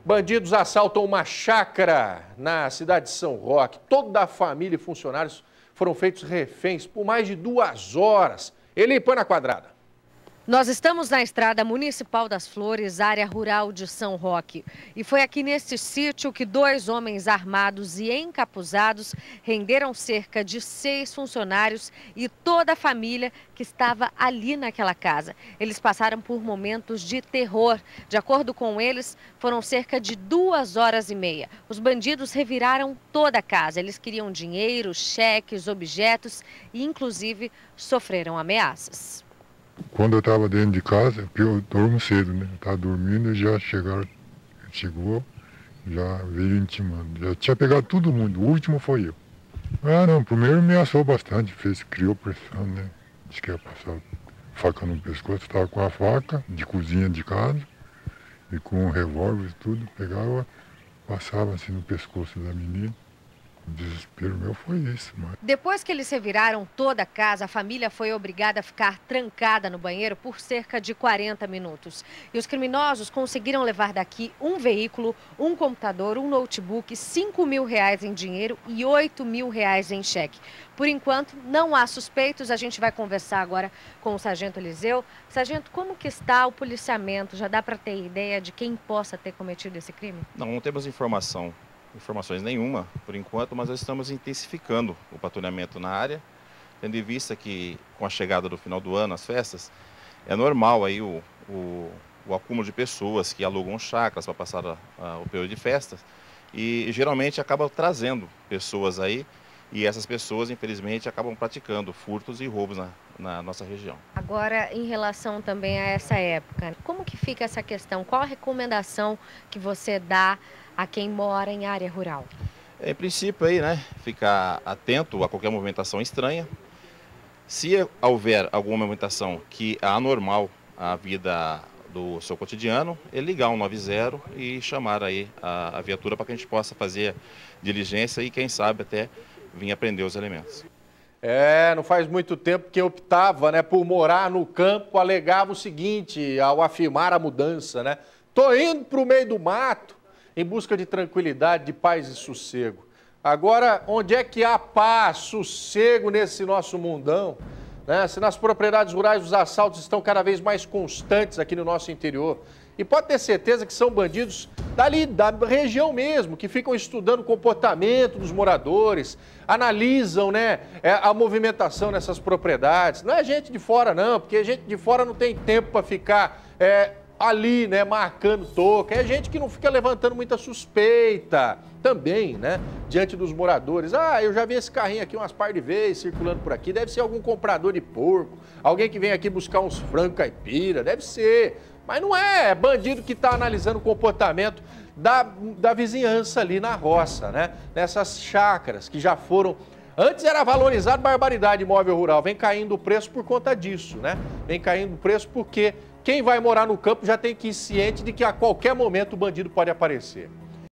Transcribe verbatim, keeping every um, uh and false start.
Bandidos assaltam uma chácara na cidade de São Roque. Toda a família e funcionários foram feitos reféns por mais de duas horas. Ele põe na quadrada. Nós estamos na estrada municipal das Flores, área rural de São Roque. E foi aqui neste sítio que dois homens armados e encapuzados renderam cerca de seis funcionários e toda a família que estava ali naquela casa. Eles passaram por momentos de terror. De acordo com eles, foram cerca de duas horas e meia. Os bandidos reviraram toda a casa. Eles queriam dinheiro, cheques, objetos e, inclusive, sofreram ameaças. Quando eu estava dentro de casa, porque eu dormo cedo, né? Eu estava dormindo e já chegaram, chegou, já veio intimando. Já tinha pegado todo mundo, o último foi eu. Ah, não, primeiro ameaçou bastante, fez, criou pressão, né? Disse que ia passar faca no pescoço, estava com a faca de cozinha de casa e com um revólver e tudo, pegava, passava assim no pescoço da menina. O desespero meu foi isso. Mas... Depois que eles reviraram toda a casa, a família foi obrigada a ficar trancada no banheiro por cerca de quarenta minutos. E os criminosos conseguiram levar daqui um veículo, um computador, um notebook, cinco mil reais em dinheiro e oito mil reais em cheque. Por enquanto, não há suspeitos. A gente vai conversar agora com o sargento Eliseu. Sargento, como que está o policiamento? Já dá para ter ideia de quem possa ter cometido esse crime? Não, não temos informação. Informações nenhuma, por enquanto, mas nós estamos intensificando o patrulhamento na área, tendo em vista que, com a chegada do final do ano, as festas, é normal aí o, o, o acúmulo de pessoas que alugam chácaras para passar a, a, o período de festas e, e geralmente acaba trazendo pessoas aí e essas pessoas, infelizmente, acabam praticando furtos e roubos na, na nossa região. Agora, em relação também a essa época, como que fica essa questão? Qual a recomendação que você dá a quem mora em área rural? Em princípio, aí, né, ficar atento a qualquer movimentação estranha. Se houver alguma movimentação que é anormal à vida do seu cotidiano, é ligar o um nove zero e chamar aí a, a viatura para que a gente possa fazer diligência e, quem sabe, até vir apreender os elementos. É, não faz muito tempo que optava, né, por morar no campo, alegava o seguinte, ao afirmar a mudança, né? Tô indo para o meio do mato, em busca de tranquilidade, de paz e sossego. Agora, onde é que há paz, sossego nesse nosso mundão? Né? Se nas propriedades rurais os assaltos estão cada vez mais constantes aqui no nosso interior. E pode ter certeza que são bandidos dali, da região mesmo, que ficam estudando o comportamento dos moradores, analisam, né, a movimentação nessas propriedades. Não é gente de fora não, porque gente de fora não tem tempo para ficar... É, ali, né, marcando toca, é gente que não fica levantando muita suspeita também, né, diante dos moradores. Ah, eu já vi esse carrinho aqui umas par de vezes circulando por aqui, deve ser algum comprador de porco, alguém que vem aqui buscar uns frangos caipira, deve ser, mas não é, é bandido que está analisando o comportamento da, da vizinhança ali na roça, né, nessas chácaras que já foram... Antes era valorizado barbaridade imóvel rural, vem caindo o preço por conta disso, né, vem caindo o preço porque... Quem vai morar no campo já tem que ir ciente de que a qualquer momento o bandido pode aparecer.